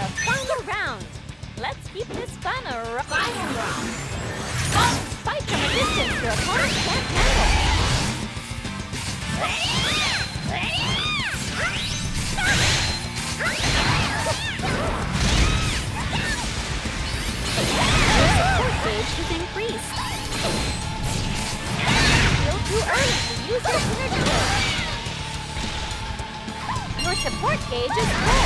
the final round. Let's keep this fun a final round. Fight from a distance your opponent can't handle. Your support gauge has increased. Still too early to use your energy. Your support gauge is full.